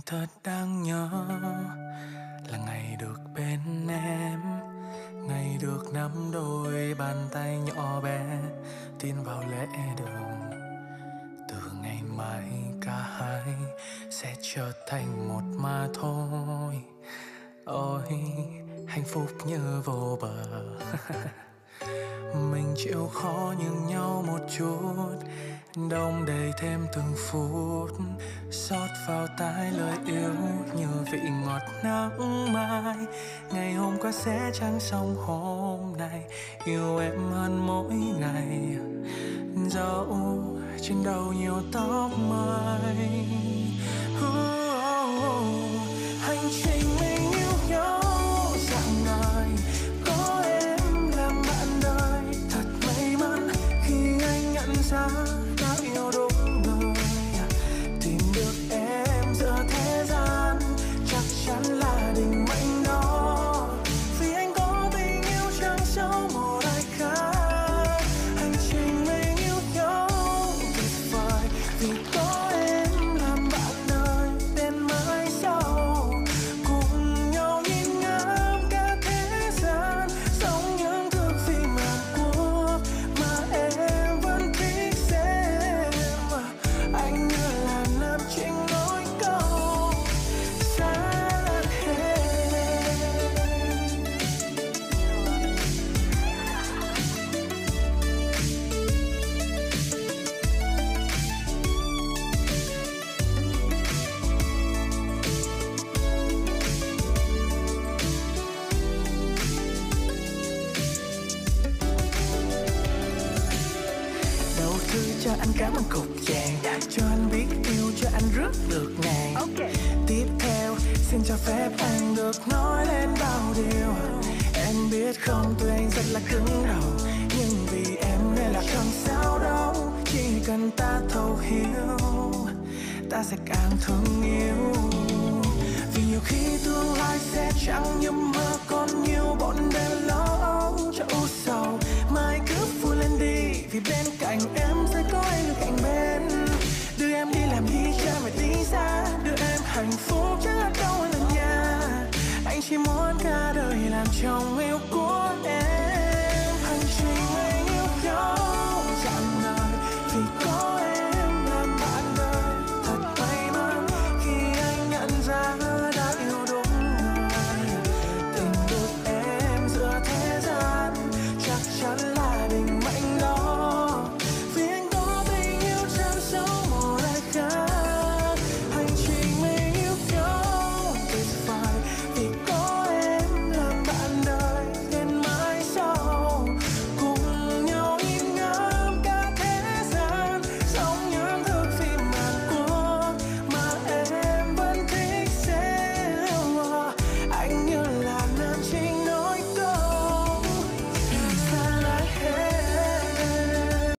thật đáng nhớ là ngày được bên em, ngày được nắm đôi bàn tay nhỏ bé tin vào lễ đường. Từ ngày mai cả hai sẽ trở thành một mà thôi. Ôi hạnh phúc như vô bờ. Mình chịu khó nhường nhau một chút, đong đầy thêm từng phút, xót vào tai lời yêu như vị ngọt nắng mai. Ngày hôm qua sẽ chẳng xong hôm nay, yêu em hơn mỗi ngày. Dẫu trên đầu nhiều tóc mai. Hành trình mình yêu nhau dạng đời, có em làm bạn đời. Thật may mắn khi anh nhận ra đã yêu đúng người. Tìm được em giữa thế gian chắc chắn là định mệnh đó. Vì anh có tình yêu chẳng giống một ai khác. Hành trình mình yêu nhau tuyệt vời, vì có em làm bạn đời đến mãi sau. Cùng nhau nhìn ngắm cả thế gian, giống những thước phim Hàn Quốc mà em vẫn thích xem. Anh như là nam chính nối câu xa hết. Đầu thư cho anh cảm ơn cục vàng, cho anh biết yêu, cho anh rước được ngàn. Tiếp theo xin cho phép anh được nói lên bao điều. Em biết không, tuy anh rất là cứng đầu, nhưng vì em nên là không sao đâu. Chỉ cần ta thấu hiểu, ta sẽ càng thương yêu. Vì nhiều khi tương lai sẽ chẳng như mơ, còn nhiều bộn bề lo âu cho u sầu. Mai cứ vui lên đi, vì bên cạnh em sẽ có anh ở cạnh bên. Đưa em đi làm đi chơi và đi xa, đưa em hạnh phúc chẳng là đâu là nhà. Anh chỉ muốn cả đời làm chồng yêu của em.